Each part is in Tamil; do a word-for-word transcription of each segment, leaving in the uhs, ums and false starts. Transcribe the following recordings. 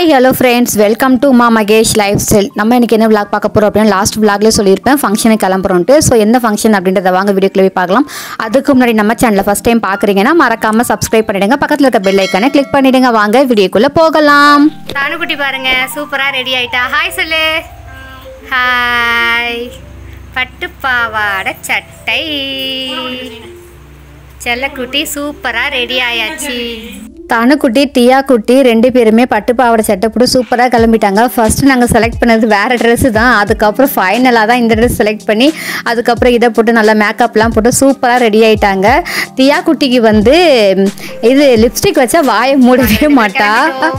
Hi hello friends, welcome to Maa Mahesh life style. நம்ம இன்றைக்கி என்ன விளாக் பார்க்க போகிறோம் அப்படின்னா, லாஸ்ட் விளாக்லேயே சொல்லியிருப்பேன் ஃபங்க்ஷனுக்கு கிளம்புறோன்ட்டு. ஸோ எந்த ஃபங்க்ஷன் அப்படின்றத வாங்க வீடியோக்குள்ளே போய் பார்க்கலாம். அதுக்கு முன்னாடி நம்ம சேனலில் ஃபஸ்ட் டைம் பார்க்குறீங்கன்னா மறக்காமல் சப்ஸ்கிரைப் பண்ணிவிடுங்க, பக்கத்தில் இருக்க பெல் ஐக்கானை கிளிக் பண்ணிவிடுங்க. வாங்க வீடியோக்குள்ளே போகலாம். தானுக்குட்டி பாருங்க சூப்பராக ரெடி ஆகிட்டா. ஹாய் சொல்லு. ஹாய். பட்டுப்பாவாடை சட்டை செல்லக்குட்டி சூப்பராக ரெடி ஆயாச்சு. தானுக்குட்டி தியா குட்டி ரெண்டு பேருமே பட்டு பாவாடை சட்டை போட்டு சூப்பராக கிளம்பிட்டாங்க. ஃபஸ்ட்டு நாங்கள் செலக்ட் பண்ணது வேறு ட்ரெஸ்ஸு தான். அதுக்கப்புறம் ஃபைனலாக தான் இந்த ட்ரெஸ் செலக்ட் பண்ணி அதுக்கப்புறம் இதை போட்டு நல்லா மேக்கப்லாம் போட்டு சூப்பராக ரெடி ஆகிட்டாங்க. தியா குட்டிக்கு வந்து இது லிப்ஸ்டிக் வச்சா வாயை மூடவே மாட்டா.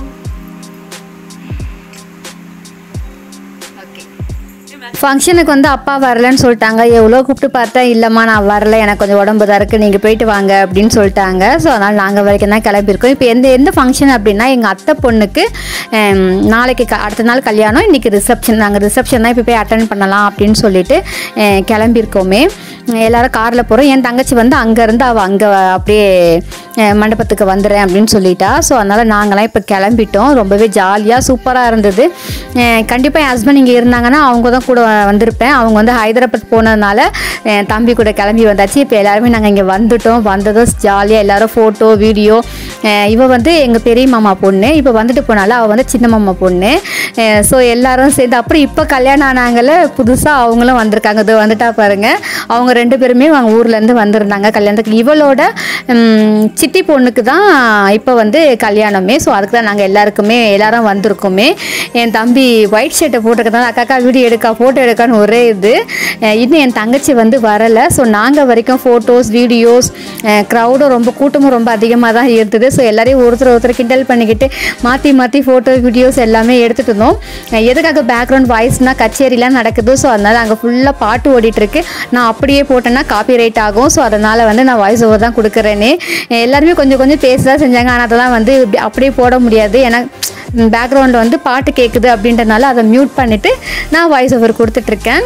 ஃபங்க்ஷனுக்கு வந்து அப்பா வரலன்னு சொல்லிட்டாங்க. எவ்வளோ கூப்பிட்டு பார்த்தேன், இல்லைம்மா நான் வரல, எனக்கு கொஞ்சம் உடம்பு தான் இருக்குது, நீங்கள் போயிட்டு வாங்க அப்படின்னு சொல்லிட்டாங்க. ஸோ அதனால் நாங்கள் வரைக்கும் தான் கிளம்பியிருக்கோம். இப்போ எந்த எந்த ஃபங்க்ஷன் அப்படின்னா, எங்கள் அத்தை பொண்ணுக்கு நாளைக்கு க அடுத்த நாள் கல்யாணம், இன்றைக்கி ரிசப்ஷன். நாங்கள் ரிசப்ஷன் தான் இப்போ போய் அட்டன் பண்ணலாம் அப்படின்னு சொல்லிட்டு கிளம்பியிருக்கோமே. எல்லோரும் காரில் போகிறோம். என் தங்கச்சி வந்து அங்கேருந்து அவள் அங்கே அப்படியே மண்டபத்துக்கு வந்துடுறேன் அப்படின்னு சொல்லிட்டா. ஸோ அதனால் நாங்களாம் இப்போ கிளம்பிட்டோம். ரொம்பவே ஜாலியாக சூப்பராக இருந்தது. கண்டிப்பாக என் ஹஸ்பண்ட் இங்கே இருந்தாங்கன்னா அவங்க தான் கூட வந்திருப்பேன். அவங்க வந்து ஹைதராபாத் போனதுனால தம்பி கூட கிளம்பி வந்தாச்சு. இப்போ எல்லாருமே நாங்கள் இங்கே வந்துட்டோம். வந்ததும் ஜாலியாக எல்லோரும் ஃபோட்டோ வீடியோ. இவள் வந்து எங்கள் பெரிய மாமா பொண்ணு, இப்போ வந்துட்டு போனால அவள் வந்து சின்ன மாமா பொண்ணு. ஸோ எல்லோரும் சேர்ந்து அப்புறம் இப்போ கல்யாணம் ஆனாங்கள புதுசாக அவங்களும் வந்திருக்காங்க. இது வந்துட்டா பாருங்கள், அவங்க ரெண்டு பேருமே அவங்க ஊர்லேருந்து வந்திருந்தாங்க கல்யாணத்துக்கு. இவளோட சித்தி பொண்ணுக்கு தான் இப்போ வந்து கல்யாணமே. ஸோ அதுக்கு தான் நாங்கள் எல்லாருக்குமே எல்லாரும் வந்திருக்கோமே. என் தம்பி ஒயிட் ஷர்ட்டை போட்டுருக்கனால அக்காக்கா வீடியோ எடுக்கா ஃபோட்டோ எடுக்கான்னு ஒரே இது. இன்னும் என் தங்கச்சி வந்து வரலை. ஸோ நாங்கள் வரைக்கும் ஃபோட்டோஸ் வீடியோஸ், க்ரௌடும் ரொம்ப கூட்டமும் ரொம்ப அதிகமாக தான் இருந்தது. ஸோ எல்லாரையும் ஒருத்தர் ஒருத்தர் கிண்டல் பண்ணிக்கிட்டு மாற்றி மாற்றி ஃபோட்டோ வீடியோஸ் எல்லாமே எடுத்துகிட்டு இருந்தோம். எதுக்காக பேக்ரவுண்ட் வாய்ஸ்னால் கச்சேரிலாம் நடக்குது. ஸோ அதனால் அங்கே ஃபுல்லாக பாட்டு ஓடிட்டுருக்கு. நான் அப்படியே போட்டேன்னா காப்பி ரைட் ஆகும். ஸோ அதனால் வந்து நான் வாய்ஸ் ஓவர் தான் கொடுக்குறேனே. எல்லாருமே கொஞ்சம் கொஞ்சம் பேச தான் செஞ்சாங்க. ஆனால் அதெல்லாம் வந்து அப்படியே போட முடியாது, ஏன்னா பேக்ரவுண்டில் வந்து பாட்டு கேட்குது அப்படின்றனால அதை மியூட் பண்ணிவிட்டு நான் வாய்ஸ் ஓவர் கொடுத்துட்ருக்கேன்.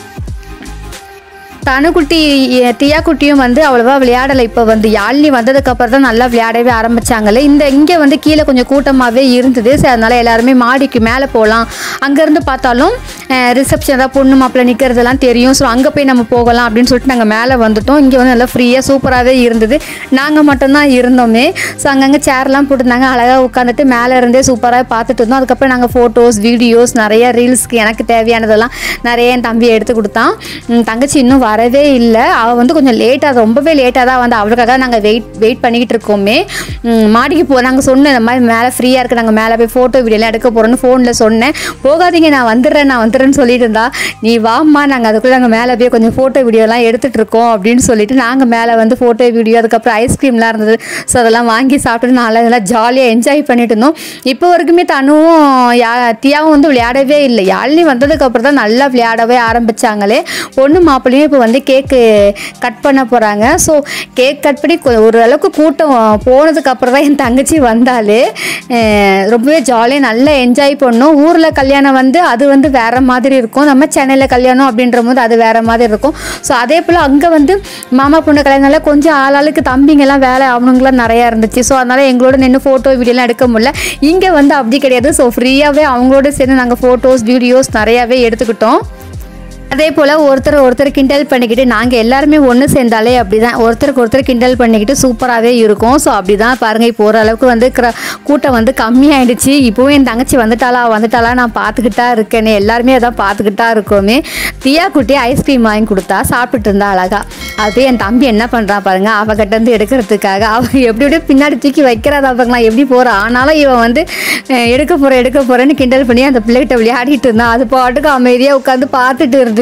தனுக்குட்டி தியா குட்டியும் வந்து அவ்வளோவா விளையாடலை. இப்போ வந்து யாழினி வந்ததுக்கப்புறம் தான் நல்லா விளையாடவே ஆரம்பித்தாங்களே. இந்த இங்கே வந்து கீழே கொஞ்சம் கூட்டமாகவே இருந்தது. ஸோ அதனால் எல்லாருமே மாடிக்கு மேலே போகலாம், அங்கேருந்து பார்த்தாலும் ரிசப்ஷன் தான் பொண்ணு மாப்பிள்ளை நிற்கிறதெல்லாம் தெரியும். ஸோ அங்கே போய் நம்ம போகலாம் அப்படின்னு சொல்லிட்டு நாங்கள் மேலே வந்துவிட்டோம். இங்கே வந்து நல்லா ஃப்ரீயாக சூப்பராகவே இருந்தது. நாங்கள் மட்டும்தான் இருந்தோமே. ஸோ அங்கங்கே சேர்லாம் போட்டுருந்தாங்க. அழகாக உட்காந்துட்டு மேலே இருந்தே சூப்பராக பார்த்துட்டு இருந்தோம். அதுக்கப்புறம் நாங்கள் ஃபோட்டோஸ் வீடியோஸ் நிறைய ரீல்ஸ்க்கு எனக்கு தேவையானதெல்லாம் நிறைய என் தம்பி எடுத்து கொடுத்தான். தங்கச்சி இன்னும் வரவே இல்லை. அவள் வந்து கொஞ்சம் லேட்டாக, ரொம்பவே லேட்டாக தான் வந்து அவளுக்காக நாங்கள் வெயிட் வெயிட் பண்ணிக்கிட்டு இருக்கோமே. மாடிக்கு போ நாங்கள் சொன்னேன், இந்த மாதிரி மேலே ஃப்ரீயாக இருக்குது, நாங்கள் மேலே போய் ஃபோட்டோ வீடியோலாம் எடுக்க போகிறோன்னு ஃபோனில் சொன்னேன். போகாதீங்க, நான் வந்துடுறேன் நான் வந்துடுறேன்னு சொல்லிட்டு இருந்தா. நீ வாம்மா, நாங்கள் அதுக்குள்ளே நாங்கள் மேலே போய் கொஞ்சம் ஃபோட்டோ வீடியோலாம் எடுத்துகிட்டு இருக்கோம் அப்படின்னு சொல்லிட்டு நாங்கள் மேலே வந்து ஃபோட்டோ வீடியோ, அதுக்கப்புறம் ஐஸ்கிரீம்லாம் இருந்தது. ஸோ அதெல்லாம் வாங்கி சாப்பிட்டு நல்லா இதெல்லாம் ஜாலியாக என்ஜாய் பண்ணிட்டு இருந்தோம். இப்போ வரைக்குமே தனுவும் யா தியாவும் வந்து விளையாடவே இல்லை. யாழினி வந்ததுக்கப்புறம் தான் நல்லா விளையாடவே ஆரம்பித்தாங்களே. பொண்ணு மாப்பிள்ளையும் இப்போ வந்து கேக்கு கட் பண்ண போகிறாங்க. ஸோ கேக் கட் பண்ணி ஓரளவுக்கு கூட்டம் போனதுக்கப்புறம் தான் என் தங்கச்சி வந்தாலே. ரொம்பவே ஜாலியாக நல்லா என்ஜாய் பண்ணோம். ஊரில் கல்யாணம் வந்து அது வந்து வேறு மாதிரி இருக்கும், நம்ம சென்னையில் கல்யாணம் அப்படின்ற போது அது வேறு மாதிரி இருக்கும். ஸோ அதே போல் அங்கே வந்து மாமா பொண்ணு கல்யாணம்னால கொஞ்சம் ஆளாளுக்கு தம்பிங்கெல்லாம் வேலை அவனுங்களாம் நிறையா இருந்துச்சு. ஸோ அதனால் எங்களோட நின்று ஃபோட்டோ வீடியோலாம் எடுக்க முடியல. இங்கே வந்து அப்படி கிடையாது. ஸோ ஃப்ரீயாகவே அவங்களோட சேர்ந்து நாங்கள் ஃபோட்டோஸ் வீடியோஸ் நிறையாவே எடுத்துக்கிட்டோம். அதே போல் ஒருத்தர் ஒருத்தர் கிண்டல் பண்ணிக்கிட்டு நாங்கள் எல்லாருமே ஒன்று சேர்ந்தாலே அப்படி தான் ஒருத்தருக்கு ஒருத்தர் கிண்டல் பண்ணிக்கிட்டு சூப்பராகவே இருக்கும். ஸோ அப்படி தான் பாருங்கள். இப்போ ஓரளவுக்கு வந்து க்ர கூட்டம் வந்து கம்மியாயிடுச்சு. இப்போவும் என் தங்கச்சி வந்துட்டாளா வந்துட்டாளா நான் பார்த்துக்கிட்டா இருக்கேனே. எல்லாருமே அதான் பார்த்துக்கிட்டா இருக்கோமே. தியா குட்டி ஐஸ்கிரீம் வாங்கி கொடுத்தா சாப்பிட்டுட்டு இருந்தா அழகா. அது என் தம்பி என்ன பண்ணுறான் பாருங்கள், அவகிட்டேருந்து எடுக்கிறதுக்காக அவள் எப்படி எப்படியே பின்னாடி தூக்கி வைக்கிறதா பாருங்களா, எப்படி போகிறா. ஆனாலும் இவன் வந்து எடுக்க போகிறேன் எடுக்க போகிறேன்னு கிண்டல் பண்ணி அந்த பிள்ளைகிட்ட விளையாடிட்டு இருந்தான். அது பாட்டுக்கு அமைதியாக உட்காந்து பார்த்துட்டு இருந்துச்சு.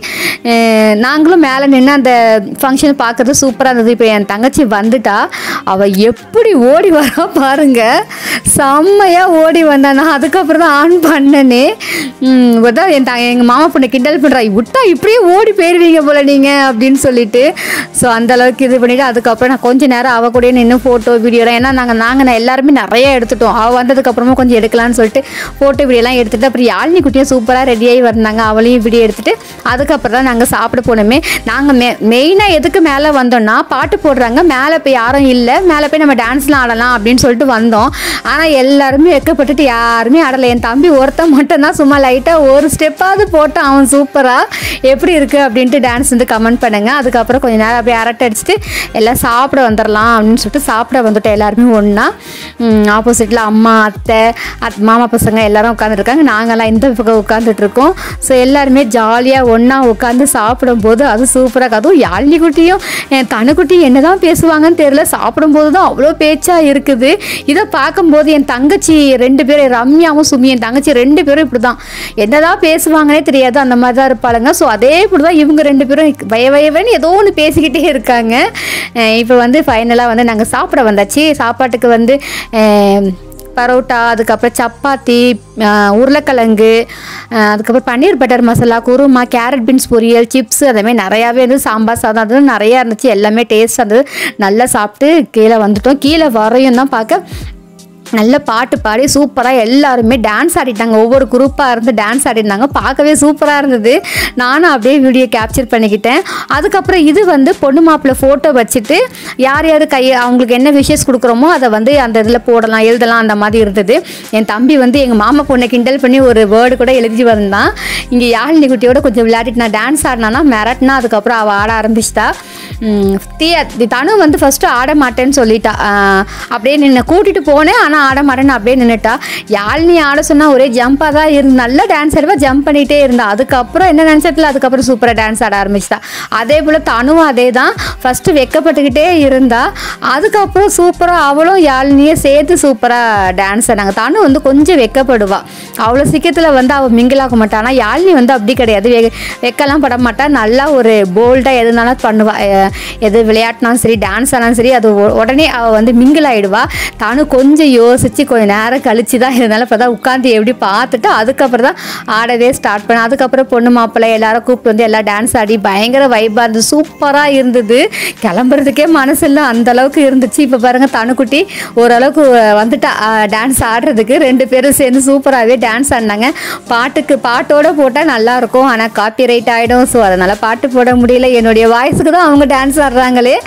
நாங்களும் மேலே நின்று அந்த ஃபங்க்ஷன் பார்க்குறது சூப்பராக இருந்தது. இப்போ என் தங்கச்சி வந்துட்டா, அவள் எப்படி ஓடி வரா பாருங்க, செம்மையாக ஓடி வந்தான். நான் அதுக்கப்புறம் தான் ஆன் பண்ணனே. தான் என் த எங்கள் மாமா பொண்ணு கிண்டல் பண்ணுறா, விட்டா இப்படியே ஓடி போயிடுவீங்க போல நீங்கள் அப்படின்னு சொல்லிட்டு. ஸோ அந்தளவுக்கு இது பண்ணிவிட்டு அதுக்கப்புறம் நான் கொஞ்சம் நேரம் அவள் கூட நின்று ஃபோட்டோ வீடியோலாம், ஏன்னா நாங்கள் நாங்கள் நான் எல்லாருமே நிறைய எடுத்துட்டோம். அவள் வந்ததுக்கப்புறமா கொஞ்சம் எடுக்கலான்னு சொல்லிட்டு ஃபோட்டோ வீடியோலாம் எடுத்துகிட்டு அப்புறம் யாழினி குட்டியும் சூப்பராக ரெடியாகி வந்தாங்க. அவளையும் வீடியோ எடுத்துகிட்டு அதுக்கப்புறம் தான் நாங்கள் சாப்பிட போனோமே. நாங்கள் மெ மெயினாக எதுக்கு மேலே வந்தோம்னா பாட்டு போடுறாங்க, மேலே போய் யாரும் இல்லை, மேலே போய் நம்ம டான்ஸ்லாம் ஆடலாம் அப்படின்னு சொல்லிட்டு வந்தோம். ஆனால் எல்லாருமே வெக்கப்பட்டுட்டு யாருமே ஆடலை. என் தம்பி ஒருத்தன் மட்டும்தான் சும்மா லைட்டாக ஒரு ஸ்டெப்பாவது போட்டு அவன் சூப்பராக எப்படி இருக்குது அப்படின்ட்டு டான்ஸ் வந்து கமெண்ட் பண்ணுங்க. அதுக்கப்புறம் கொஞ்சம் நேரம் அப்படியே அரட்டை அடிச்சுட்டு எல்லாம் சாப்பிட வந்துடலாம் அப்படின்னு சொல்லிட்டு சாப்பிட வந்துட்டோம் எல்லாருமே ஒன்றா. ஆப்போசிட்டில் அம்மா அத்தை அத் மாமா பசங்க எல்லாரும் உட்காந்துருக்காங்க, நாங்கள்லாம் இந்த பக்கம் உட்காந்துட்ருக்கோம். ஸோ எல்லாருமே ஜாலியாக ஒன்றா உட்காந்து சாப்பிடும்போது அது சூப்பராக, அதுவும் யாழினி குட்டியும் தனுக்குட்டியும் என்ன தான் பேசுவாங்கன்னு தெரியல, சாப்பிடும்போது தான் அவ்வளோ பேச்சாக இருக்குது. இதை பார்க்கும்போது என் தங்கச்சி ரெண்டு பேரும் ரம்யாவும் சுமி என் தங்கச்சி ரெண்டு பேரும் இப்படி தான் என்ன தான் பேசுவாங்கன்னே தெரியாது, அந்த மாதிரி தான் இருப்பாளுங்க. ஸோ அதே இப்படி தான் இவங்க ரெண்டு பேரும் வய வயவன்னு ஏதோ ஒன்று பேசிக்கிட்டே இருக்காங்க. இப்போ வந்து ஃபைனலாக வந்து நாங்கள் சாப்பிட வந்தாச்சு. சாப்பாட்டுக்கு வந்து பரோட்டா, அதுக்கப்புறம் சப்பாத்தி, உருளைக்கிழங்கு, அதுக்கப்புறம் பன்னீர் பட்டர் மசாலா, குருமா, கேரட் பீன்ஸ் பொரியல், சிப்ஸ், அதேமாதிரி நிறையாவே இருந்தது. சாம்பார் சாதம் அது நிறையா இருந்துச்சு. எல்லாமே டேஸ்ட் இருந்தது. நல்லா சாப்பிட்டு கீழே வந்துட்டோம். கீழே வரையும் தான் பார்க்க நல்ல பாட்டு பாடி சூப்பராக எல்லாருமே டான்ஸ் ஆடிட்டாங்க. ஒவ்வொரு குரூப்பாக இருந்து டான்ஸ் ஆடிருந்தாங்க. பார்க்கவே சூப்பராக இருந்தது. நானும் அப்படியே வீடியோ கேப்சர் பண்ணிக்கிட்டேன். அதுக்கப்புறம் இது வந்து பொண்ணு மாப்பிள்ளை ஃபோட்டோ வச்சுட்டு யார் யார் கை அவங்களுக்கு என்ன விஷஸ் கொடுக்குறோமோ அதை வந்து அந்த இதில் போடலாம், எழுதலாம், அந்த மாதிரி இருந்தது. என் தம்பி வந்து எங்கள் மாமா பொண்ணை கிண்டல் பண்ணி ஒரு வேர்டு கூட எழுதி வந்தான். இங்கே யாழினி குட்டியோட கொஞ்சம் விளையாடிட்டு நான் டான்ஸ் ஆடினானா மிரட்டினா. அதுக்கப்புறம் அவள் ஆட ஆரம்பிச்சிட்டா. தீயா தனு வந்து ஃபஸ்ட்டு ஆட மாட்டேன்னு சொல்லிட்டா. அப்படியே நின்று கூட்டிகிட்டு போனேன், ஆனால் ஆட மாட்டேன்னு அப்படியே நின்றுட்டா. யாழினி ஆட சொன்னால் ஒரே ஜம்பாக தான் இருந்து நல்லா டான்ஸ் ஆடுவா, ஜம்ப் பண்ணிகிட்டே இருந்தா. அதுக்கப்புறம் என்ன நினச்சதில்ல, அதுக்கப்புறம் சூப்பராக டான்ஸ் ஆட ஆரம்பிச்சிட்டா. அதே போல் தனுவும் அதே தான், ஃபஸ்ட்டு வெக்கப்பட்டுக்கிட்டே இருந்தா. அதுக்கப்புறம் சூப்பராக அவளும் யாழினியை சேர்த்து சூப்பராக டான்ஸ் ஆனாங்க. தனு வந்து கொஞ்சம் வெக்கப்படுவா, அவ்வளோ சீக்கிரத்தில் வந்து அவள் மிங்கிளாக மாட்டாள். ஆனால் யாழினி வந்து அப்படி கிடையாது, வெ வெக்கலாம் பட மாட்டா. நல்லா ஒரு போல்டாக எதுனாலும் பண்ணுவாள். எது விளையாட்டினாலும் சரி, டான்ஸ் ஆனாலும் சரி, அது உடனே அவள் வந்து மிங்கிள் ஆகிடுவா. தனு கொஞ்சம் யோசித்து கொஞ்சம் நேரம் கழிச்சு தான் இருந்தாலும் இப்போ தான் உட்காந்து எப்படி பார்த்துட்டு அதுக்கப்புறம் தான் ஆடவே ஸ்டார்ட் பண்ணேன். அதுக்கப்புறம் பொண்ணு மாப்பிள்ளை எல்லாரும் கூப்பிட்டு வந்து எல்லாம் டான்ஸ் ஆடி பயங்கர வைப்பாக இருந்தது. சூப்பராக இருந்தது. கிளம்புறதுக்கே மனசு இல்லை, அந்தளவுக்கு இருந்துச்சு. இப்போ பாருங்கள் தனுக்குட்டி ஓரளவுக்கு வந்துட்டா டான்ஸ் ஆடுறதுக்கு. ரெண்டு பேரும் சேர்ந்து சூப்பராகவே டான்ஸ் ஆடினாங்க. பாட்டுக்கு பாட்டோடு போட்டால் நல்லாயிருக்கும், ஆனால் காப்பி ரைட் ஆகிடும். ஸோ அதனால் பாட்டு போட முடியல. என்னுடைய வாய்ஸுக்கு தான் அவங்க டான்ஸ் ஆடுறாங்களே.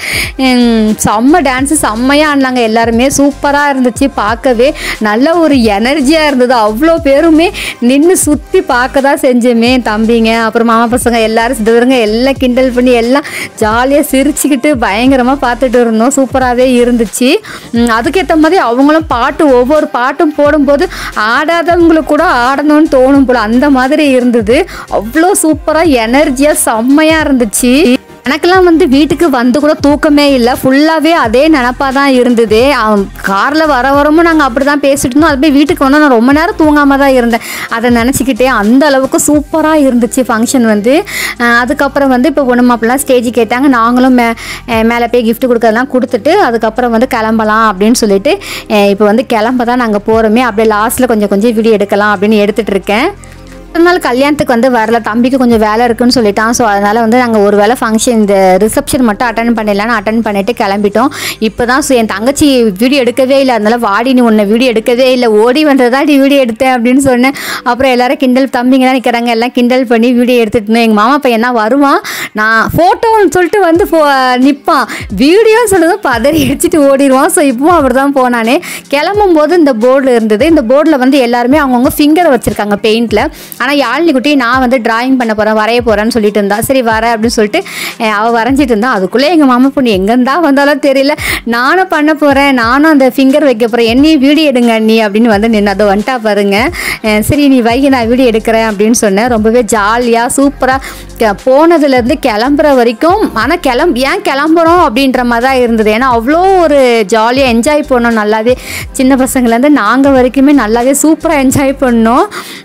செம்ம டான்ஸு, செம்மையாக ஆடினாங்க எல்லாருமே. சூப்பராக இருந்துச்சு. பார்க்கவே நல்ல ஒரு எனர்ஜியாக இருந்தது. அவ்வளோ பேருமே நின்று சுற்றி பார்க்க தான் செஞ்சோமே. தம்பிங்க அப்புறம் மாமா பசங்க எல்லாரும் சிதவருங்க எல்லாம் கிண்டல் பண்ணி எல்லாம் ஜாலியாக சிரிச்சுக்கிட்டு பயங்கரமாக பார்த்துட்டு இருந்தோம். சூப்பராகவே இருந்துச்சு. அதுக்கேற்ற மாதிரி அவங்களும் பாட்டு ஒவ்வொரு பாட்டும் போடும்போது ஆடாதவங்களுக்கு கூட ஆடணும்னு தோணும் போல், அந்த மாதிரி இருந்தது. அவ்வளோ சூப்பராக எனர்ஜியாக செம்மையாக இருந்துச்சு. எனக்கெல்லாம் வந்து வீட்டுக்கு வந்து கூட தூக்கமே இல்லை, ஃபுல்லாகவே அதே நினப்பாக தான் இருந்தது. காரில் வர வரமும் நாங்கள் அப்படி தான் பேசிட்டு இருந்தோம். அது போய் வீட்டுக்கு வந்தால் நான் ரொம்ப நேரம் தூங்காமல் தான் இருந்தேன். அதை நினச்சிக்கிட்டே அந்த அளவுக்கு சூப்பராக இருந்துச்சு ஃபங்க்ஷன் வந்து. அதுக்கப்புறம் வந்து இப்போ பொண்ணு மாப்பிள்ளைலாம் ஸ்டேஜ் கேட்டாங்க. நாங்களும் மே மேலே போய் கிஃப்ட் கொடுக்கறதெல்லாம் கொடுத்துட்டு அதுக்கப்புறம் வந்து கிளம்பலாம் அப்படின்னு சொல்லிட்டு இப்போ வந்து கிளம்ப தான் நாங்கள் போகிறோமே. அப்படியே லாஸ்ட்டில் கொஞ்சம் கொஞ்சம் வீடியோ எடுக்கலாம் அப்படின்னு எடுத்துகிட்டு இருக்கேன். ஒரு நாள் கல்யாணத்துக்கு வந்து வரல, தம்பிக்கு கொஞ்சம் வேலை இருக்குன்னு சொல்லிட்டான். ஸோ அதனால் வந்து நாங்கள் ஒரு வேளை ஃபங்க்ஷன் இந்த ரிசப்ஷன் மட்டும் அட்டன் பண்ணிடலான்னு அட்டன் பண்ணிவிட்டு கிளம்பிட்டோம். இப்போ தான் ஸோ என் தங்கச்சி வீடியோ எடுக்கவே இல்லை, அதனால வாடி நீ உன்னை வீடியோ எடுக்கவே இல்லை, ஓடி வந்ததா நீ வீடியோ எடுத்தேன் அப்படின்னு சொன்னேன். அப்புறம் எல்லோரும் கிண்டல், தம்பிங்க தான் நிற்கிறாங்க, எல்லாம் கிண்டல் பண்ணி வீடியோ எடுத்துகிட்டு இருந்தோம். எங்கள் மாமா பையன் தான் வருவான், நான் ஃபோட்டோன்னு சொல்லிட்டு வந்து ஃபோ நிற்பான், வீடியோன்னு சொல்லுறது பதறி அடிச்சுட்டு ஓடிடுவான். ஸோ இப்போவும் அப்படி தான் போனானே. கிளம்பும் போது இந்த போர்டில் இருந்தது. இந்த போர்டில் வந்து எல்லாருமே அவங்கவுங்க ஃபிங்கரை வச்சுருக்காங்க பெயிண்டில். ஆனால் யாழினி குட்டி நான் வந்து டிராயிங் பண்ண போகிறேன், வரைய போகிறேன்னு சொல்லிட்டு இருந்தா. சரி வர அப்படின்னு சொல்லிட்டு அவள் வரைஞ்சிட்டு இருந்தா. அதுக்குள்ளே எங்கள் மாமா பொண்ணு எங்கேருந்தா வந்தாலும் தெரியல, நானும் பண்ண போகிறேன், நானும் அந்த ஃபிங்கர் வைக்க போகிறேன், என்னையும் வீடியோ எடுங்க நீ அப்படின்னு வந்து நின்று அதை வந்துட்டா பாருங்க. சரி நீ வைகி நான் வீடியோ எடுக்கிறேன் அப்படின்னு சொன்னேன். ரொம்பவே ஜாலியாக சூப்பராக போனதுலேருந்து கிளம்புற வரைக்கும். ஆனால் கிளம்ப ஏன் கிளம்புறோம் அப்படின்ற மாதிரி தான் இருந்தது. ஏன்னா அவ்வளோ ஒரு ஜாலியாக என்ஜாய் பண்ணோம். நல்லாவே சின்ன பசங்கள்லேருந்து நாங்கள் வரைக்குமே நல்லாவே சூப்பராக என்ஜாய் பண்ணோம்.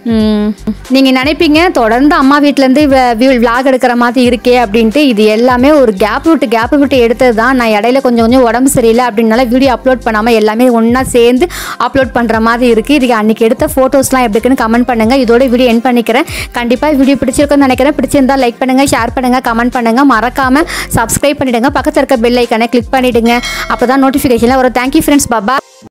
நீங்கள் நினைப்பீங்க தொடர்ந்து அம்மா வீட்டிலேருந்து விளாக் எடுக்கிற மாதிரி இருக்கே அப்படின்ட்டு. இது எல்லாமே ஒரு கேப் விட்டு கேப் விட்டு எடுத்தது தான். நான் இடையில கொஞ்சம் கொஞ்சம் உடம்பு சரியில்லை அப்படின்னால வீடியோ அப்லோட் பண்ணாமல் எல்லாமே ஒன்றா சேர்ந்து அப்லோட் பண்ணுற மாதிரி இருக்குது. இதுக்கு அன்றைக்கி எடுத்த ஃபோட்டோஸ்லாம் எப்படி இருக்குன்னு கமெண்ட் பண்ணுங்கள். இதோட வீடியோ எண்ட் பண்ணிக்கிறேன். கண்டிப்பாக வீடியோ பிடிச்சிருக்குன்னு நினைக்கிறேன். பிடிச்சிருந்தால் லைக் பண்ணுங்கள், ஷேர் பண்ணுங்கள், கமெண்ட் பண்ணுங்கள். மறக்காமல் சப்ஸ்கிரைப் பண்ணிவிடுங்க. பக்கத்தில் இருக்க பெல் ஐக்கானை கிளிக் பண்ணிவிடுங்க. அப்போ தான் நோட்டிஃபிகேஷனில் வரும். Thank you friends, Baba.